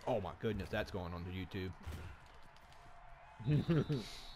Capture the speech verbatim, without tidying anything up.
Oh my goodness, that's going on to YouTube.